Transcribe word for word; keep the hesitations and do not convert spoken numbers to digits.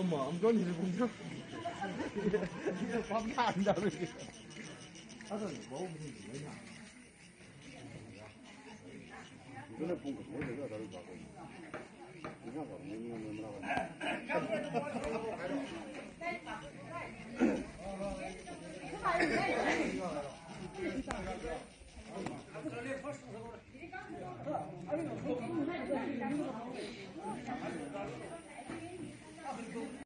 엄마, 엄마는 공장. 이거 밥가 안 나오지. 가서 먹으면 되냐? 이거는 본거 뭐 내가 다를 거 같고. 그냥 뭐 뭐냐 뭐라고.